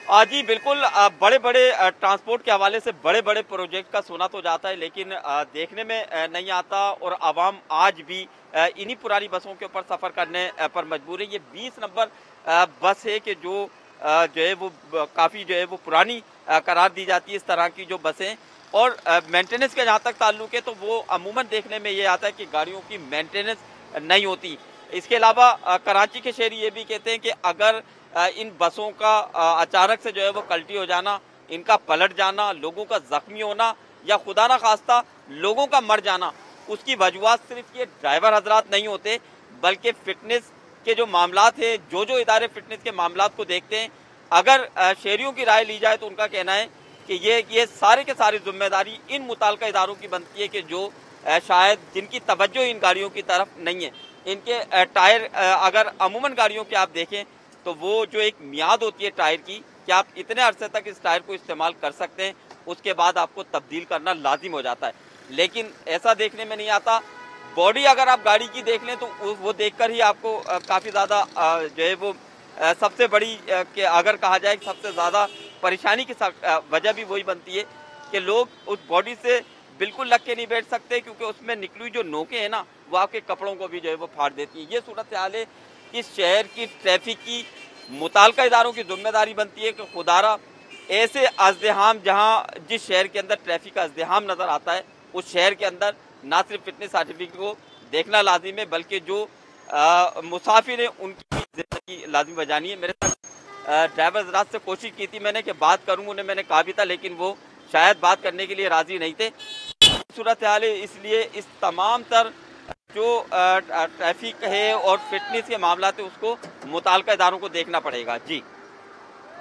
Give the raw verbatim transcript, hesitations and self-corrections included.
आ, जी बिल्कुल। आ, बड़े बड़े आ, ट्रांसपोर्ट के हवाले से बड़े बड़े प्रोजेक्ट का सुना तो जाता है, लेकिन आ, देखने में आ, नहीं आता। और आवाम आज भी आ, इन्हीं पुरानी बसों के ऊपर सफ़र करने आ, पर मजबूर है। ये बीस नंबर आ, बस है कि जो आ, जो है वो काफ़ी जो है वो पुरानी आ, करार दी जाती है इस तरह की जो बसें। और मेंटेनेंस का जहाँ तक ताल्लुक है तो वो अमूमन देखने में ये आता है कि गाड़ियों की मेंटेनेंस नहीं होती। इसके अलावा आ, कराची के शहरी ये भी कहते हैं कि अगर इन बसों का अचानक से जो है वो कल्टी हो जाना, इनका पलट जाना, लोगों का जख्मी होना या खुदा ना खास्ता लोगों का मर जाना, उसकी वजूहात सिर्फ ये ड्राइवर हजरात नहीं होते, बल्कि फिटनेस के जो मामलात हैं, जो जो इदारे फिटनेस के मामलात को देखते हैं, अगर शहरियों की राय ली जाए तो उनका कहना है कि ये ये सारे के सारी जिम्मेदारी इन मुताल्लिका इदारों की बनती है कि जो शायद जिनकी तवज्जो इन गाड़ियों की तरफ नहीं है। इनके टायर अगर अमूमन गाड़ियों के आप देखें तो वो जो एक मियाद होती है टायर की कि आप इतने अरसे तक इस टायर को इस्तेमाल कर सकते हैं, उसके बाद आपको तब्दील करना लाजिम हो जाता है। लेकिन ऐसा देखने में नहीं आता। बॉडी अगर आप गाड़ी की देख लें तो वो देखकर ही आपको काफ़ी ज़्यादा जो है वो सबसे बड़ी कि अगर कहा जाए सबसे ज़्यादा परेशानी की वजह भी वही बनती है कि लोग उस बॉडी से बिल्कुल लग के नहीं बैठ सकते, क्योंकि उसमें निकली हुई जो नोकें हैं ना वो आपके कपड़ों को भी जो है वो फाड़ देती है। ये सूरत हाल है। इस शहर की ट्रैफिक की मुताल्लिका इदारों की जिम्मेदारी बनती है कि खुदारा ऐसे अज़्दिहाम, जहाँ जिस शहर के अंदर ट्रैफिक का अज़्दिहाम नज़र आता है उस शहर के अंदर ना सिर्फ फिटनेस सर्टिफिकेट को देखना लाजिम है, बल्कि जो मुसाफिर हैं उनकी ज़िंदगी लाजिम बजानी है। मेरे साथ ड्राइवर हज़रात से कोशिश की थी मैंने कि बात करूँ, उन्हें मैंने कहा भी था, लेकिन वो शायद बात करने के लिए राज़ी नहीं थे। सूरत हाल है, इसलिए इस तमाम तर जो ट्रैफिक है और फिटनेस के मामला है उसको मुताल्लिका इदारों को देखना पड़ेगा। जी।